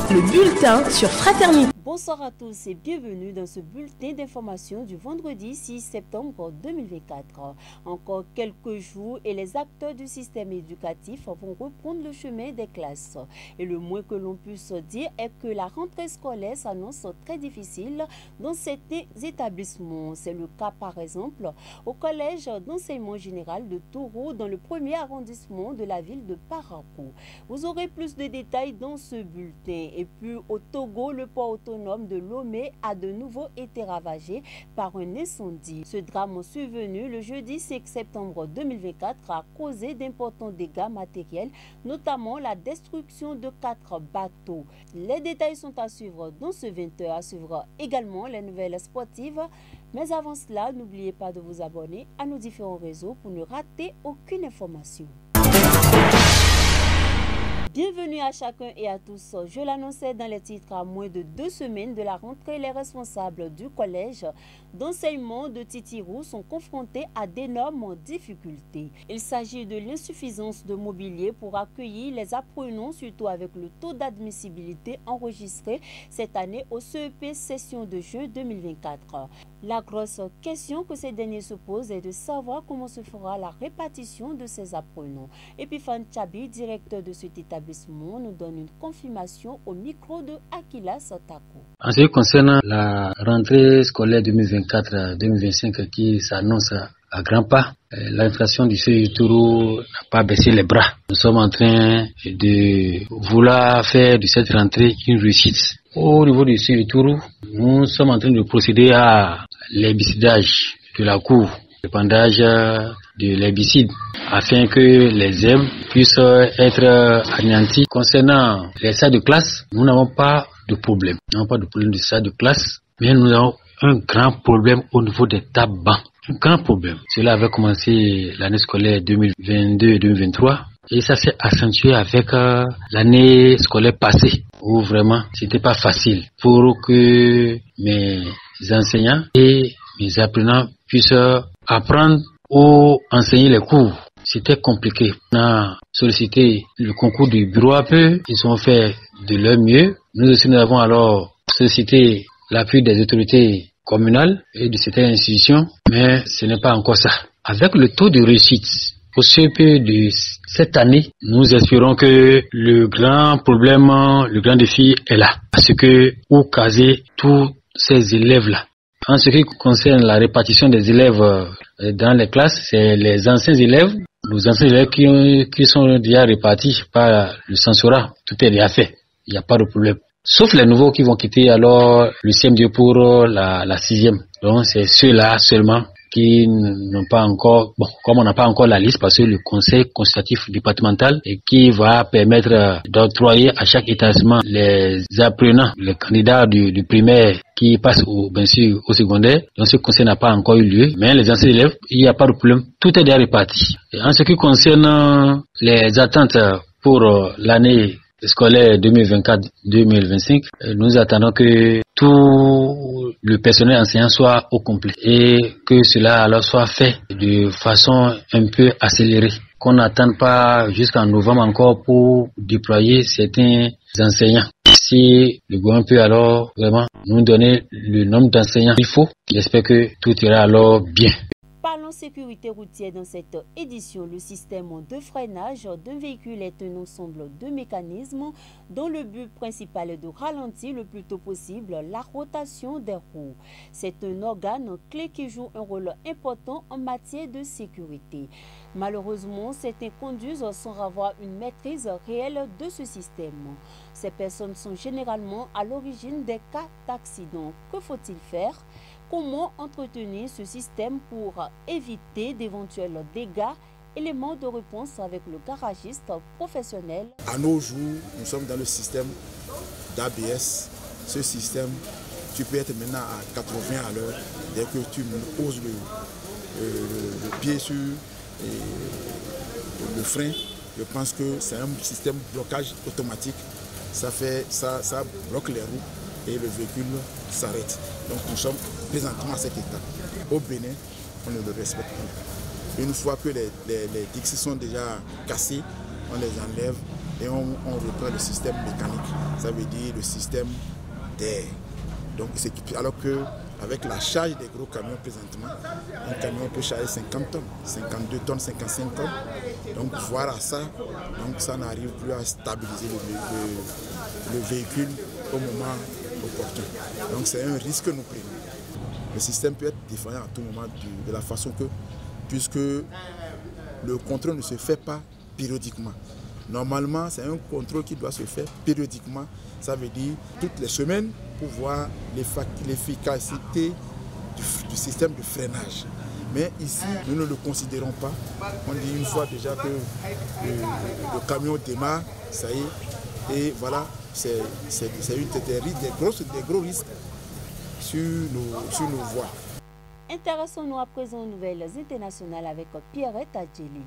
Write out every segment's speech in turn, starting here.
Le bulletin sur Fraternité. Bonsoir à tous et bienvenue dans ce bulletin d'information du vendredi 6 septembre 2024. Encore quelques jours et les acteurs du système éducatif vont reprendre le chemin des classes. Et le moins que l'on puisse dire est que la rentrée scolaire s'annonce très difficile dans certains établissements. C'est le cas par exemple au collège d'enseignement général de Touro dans le premier arrondissement de la ville de Parakou. Vous aurez plus de détails dans ce bulletin. Et puis au Togo, le port autonome de Lomé a de nouveau été ravagé par un incendie. Ce drame survenu le jeudi 5 septembre 2024 a causé d'importants dégâts matériels, notamment la destruction de 4 bateaux. Les détails sont à suivre dans ce 20h, à suivre également les nouvelles sportives. Mais avant cela, n'oubliez pas de vous abonner à nos différents réseaux pour ne rater aucune information. Bienvenue à chacun et à tous. Je l'annonçais dans les titres, à moins de 2 semaines de la rentrée, les responsables du collège d'enseignement de Titirou sont confrontés à d'énormes difficultés. Il s'agit de l'insuffisance de mobilier pour accueillir les apprenants, surtout avec le taux d'admissibilité enregistré cette année au CEP session de juin 2024. La grosse question que ces derniers se posent est de savoir comment se fera la répartition de ces apprenants. Epifan Chabi, directeur de cet établissement, nous donne une confirmation au micro de Akila Sotako. En ce qui concerne la rentrée scolaire 2024-2025 qui s'annonce à grands pas, l'inflation du CEI Touro n'a pas baissé les bras. Nous sommes en train de vouloir faire de cette rentrée une réussite. Au niveau du CEI Touro, nous sommes en train de procéder à l'herbicidage de la cour, l'épandage de l'herbicide, afin que les herbes puissent être anéanties. Concernant les salles de classe, nous n'avons pas de problème. Nous n'avons pas de problème de salle de classe, mais nous avons un grand problème au niveau des tables bancs. Un grand problème. Cela avait commencé l'année scolaire 2022-2023 et ça s'est accentué avec l'année scolaire passée où vraiment c'était pas facile pour que mes enseignants et mes apprenants puissent apprendre ou enseigner les cours. C'était compliqué. On a sollicité le concours du bureau à peu. Ils ont fait de leur mieux. Nous aussi, nous avons alors sollicité l'appui des autorités communales et de certaines institutions, mais ce n'est pas encore ça. Avec le taux de réussite au CEP de cette année, nous espérons que le grand problème, le grand défi est là. Parce que où caser tous ces élèves-là. En ce qui concerne la répartition des élèves dans les classes, c'est les anciens élèves, nos anciens élèves qui sont déjà répartis par le censorat. Tout est déjà fait. Il n'y a pas de problème. Sauf les nouveaux qui vont quitter alors le CM2 pour la 6e. Donc c'est ceux-là seulement qui n'ont pas encore, comme on n'a pas encore la liste parce que le conseil consultatif départemental et qui va permettre d'octroyer à chaque établissement les apprenants, les candidats du primaire qui passent bien sûr au secondaire. Donc ce conseil n'a pas encore eu lieu, mais les anciens élèves, il n'y a pas de problème, tout est déjà réparti. Et en ce qui concerne les attentes pour l'année scolaire 2024-2025, nous attendons que tout le personnel enseignant soit au complet et que cela alors soit fait de façon un peu accélérée. Qu'on n'attende pas jusqu'en novembre encore pour déployer certains enseignants. Si le gouvernement peut alors vraiment nous donner le nombre d'enseignants qu'il faut, j'espère que tout ira alors bien. Parlons sécurité routière dans cette édition. Le système de freinage d'un véhicule est un ensemble de mécanismes dont le but principal est de ralentir le plus tôt possible la rotation des roues. C'est un organe clé qui joue un rôle important en matière de sécurité. Malheureusement, certains conduisent sans avoir une maîtrise réelle de ce système. Ces personnes sont généralement à l'origine des cas d'accident. Que faut-il faire ? Comment entretenir ce système pour éviter d'éventuels dégâts? Élément de réponse avec le garagiste professionnel. À nos jours, nous sommes dans le système d'ABS. Ce système, tu peux être maintenant à 80 à l'heure dès que tu poses le pied sur le frein. Je pense que c'est un système blocage automatique. Ça bloque les roues et le véhicule s'arrête. Donc nous sommes présentement à cet état. Au Bénin, on ne le respecte plus. Une fois que les dixes sont déjà cassés, on les enlève et on reprend le système mécanique, ça veut dire le système d'air. Donc, alors qu'avec la charge des gros camions présentement, un camion peut charger 50 tonnes, 52 tonnes, 55 tonnes. Donc voilà ça, donc ça n'arrive plus à stabiliser le véhicule au moment opportun. Donc c'est un risque que nous prenons. Le système peut être défaillant à tout moment de la façon que, puisque le contrôle ne se fait pas périodiquement. Normalement, c'est un contrôle qui doit se faire périodiquement. Ça veut dire toutes les semaines pour voir l'efficacité du système de freinage. Mais ici, nous ne le considérons pas. On dit une fois déjà que le camion démarre, ça y est. Et voilà, c'est des gros risques sur nos voies. Intéressons-nous à présent aux nouvelles internationales avec Pierrette Adjeli.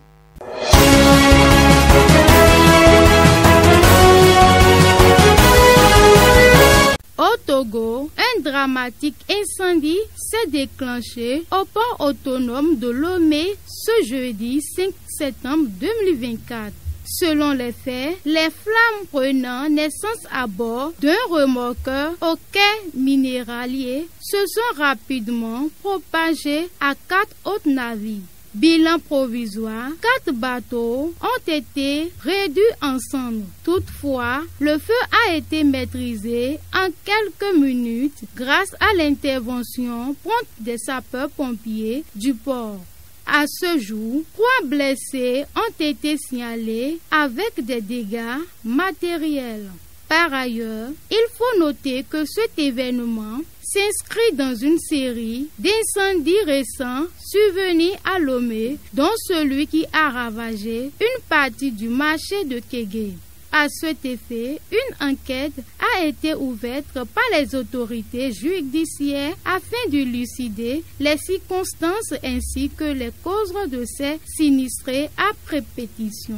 Au Togo, un dramatique incendie s'est déclenché au port autonome de Lomé ce jeudi 5 septembre 2024. Selon les faits, les flammes prenant naissance à bord d'un remorqueur au quai minéralier se sont rapidement propagées à 4 autres navires. Bilan provisoire, 4 bateaux ont été réduits en cendres. Toutefois, le feu a été maîtrisé en quelques minutes grâce à l'intervention prompte des sapeurs-pompiers du port. À ce jour, 3 blessés ont été signalés avec des dégâts matériels. Par ailleurs, il faut noter que cet événement s'inscrit dans une série d'incendies récents survenus à Lomé, dont celui qui a ravagé une partie du marché de Kégué. À cet effet, une enquête a été ouverte par les autorités judiciaires afin d'élucider les circonstances ainsi que les causes de ces sinistrés à répétition.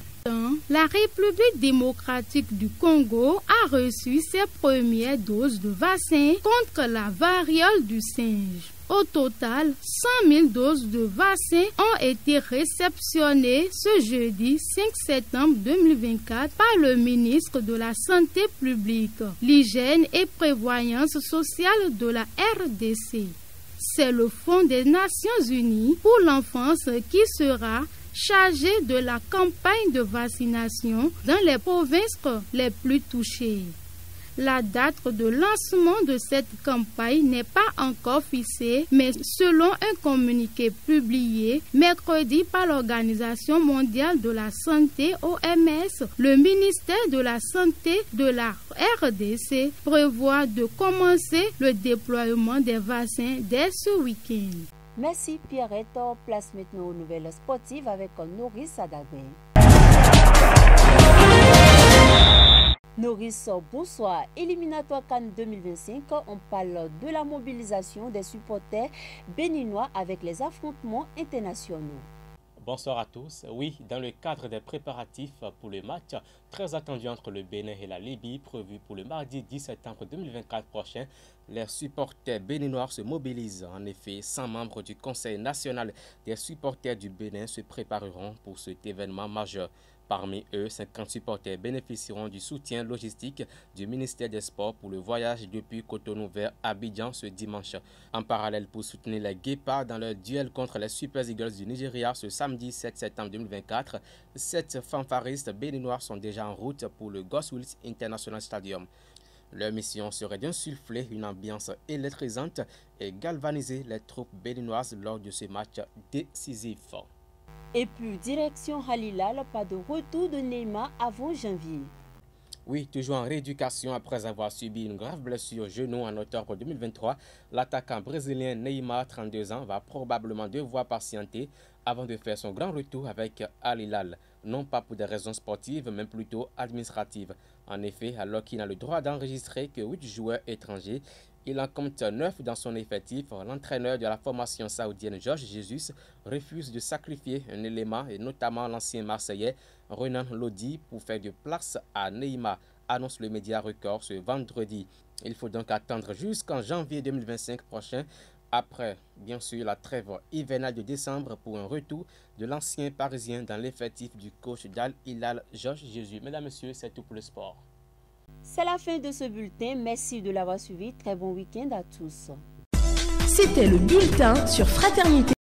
La République démocratique du Congo a reçu ses premières doses de vaccin contre la variole du singe. Au total, 100 000 doses de vaccins ont été réceptionnées ce jeudi 5 septembre 2024 par le ministre de la Santé publique, l'Hygiène et Prévoyance sociale de la RDC. C'est le Fonds des Nations Unies pour l'enfance qui sera chargé de la campagne de vaccination dans les provinces les plus touchées. La date de lancement de cette campagne n'est pas encore fixée, mais selon un communiqué publié mercredi par l'Organisation mondiale de la santé OMS, le ministère de la Santé de la RDC prévoit de commencer le déploiement des vaccins dès ce week-end. Merci Pierrette. Place maintenant aux nouvelles sportives avec Noris Adagbe. Noris, bonsoir. Éliminatoire CAN 2025, on parle de la mobilisation des supporters béninois avec les affrontements internationaux. Bonsoir à tous. Oui, dans le cadre des préparatifs pour le match très attendu entre le Bénin et la Libye, prévu pour le mardi 10 septembre 2024 prochain, les supporters béninois se mobilisent. En effet, 100 membres du Conseil national des supporters du Bénin se prépareront pour cet événement majeur. Parmi eux, 50 supporters bénéficieront du soutien logistique du ministère des Sports pour le voyage depuis Cotonou vers Abidjan ce dimanche. En parallèle, pour soutenir les Guépards dans leur duel contre les Super Eagles du Nigeria ce samedi 7 septembre 2024, 7 fanfaristes béninois sont déjà en route pour le Godswill International Stadium. Leur mission serait d'insuffler une ambiance électrisante et galvaniser les troupes béninoises lors de ce match décisif. Et puis, direction Halilal, pas de retour de Neymar avant janvier. Oui, toujours en rééducation après avoir subi une grave blessure au genou en octobre 2023, l'attaquant brésilien Neymar, 32 ans, va probablement devoir patienter avant de faire son grand retour avec Al Hilal, non pas pour des raisons sportives, mais plutôt administratives. En effet, alors qu'il n'a le droit d'enregistrer que 8 joueurs étrangers, il en compte 9 dans son effectif. L'entraîneur de la formation saoudienne Georges Jesus refuse de sacrifier un élément, et notamment l'ancien Marseillais Renan Lodi, pour faire de place à Neymar, annonce le média Record ce vendredi. Il faut donc attendre jusqu'en janvier 2025 prochain après, bien sûr, la trêve hivernale de décembre pour un retour de l'ancien Parisien dans l'effectif du coach d'Al Hilal, Georges Jesus. Mesdames, Messieurs, c'est tout pour le sport. C'est la fin de ce bulletin. Merci de l'avoir suivi. Très bon week-end à tous. C'était le bulletin sur Fraternité.